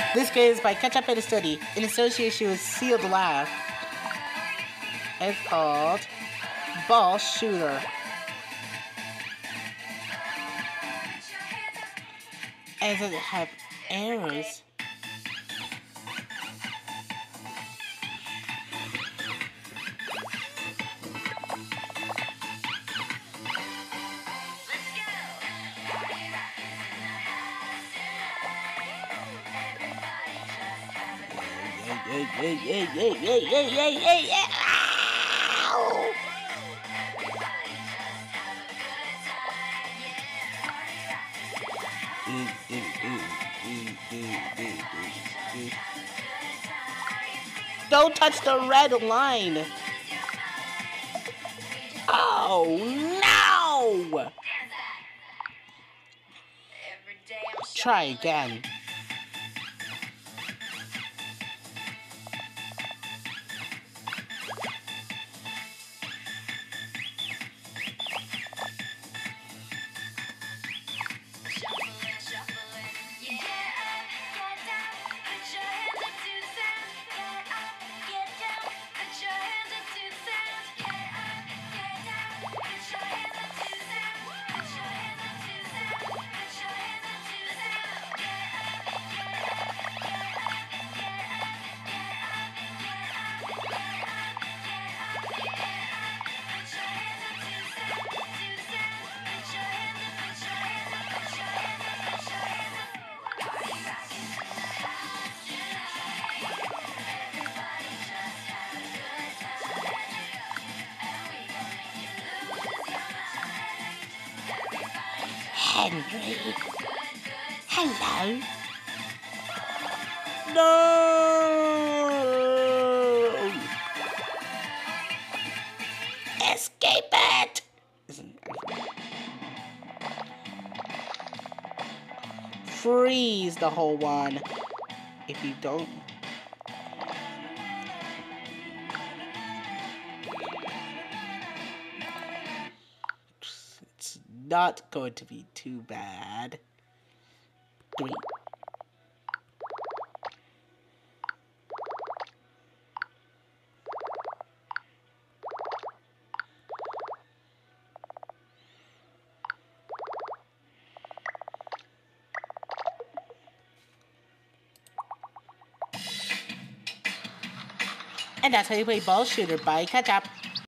This game is by Ketchup and Study in association with Sealed Lab. It's called Ball Shooter. And it doesn't have arrows. Don't touch the red line. Oh no! Try again. Henry. Hello. No. Escape it. Freeze the whole one. If you don't. It's not going to be too bad. 3. And that's how you play Ball Shooter by Ketchup.